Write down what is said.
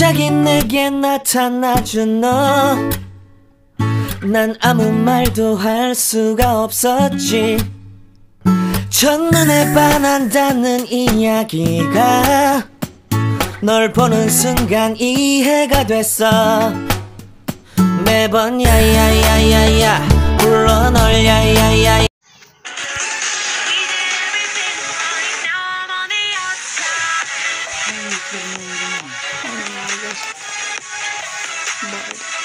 갑자기 내게 나타나준 너, 난 아무 말도 할 수가 없었지. 첫눈에 반한다는 이야기가 널 보는 순간 이해가 됐어. 매번 야야야야야 불러 널 야야야. Bird.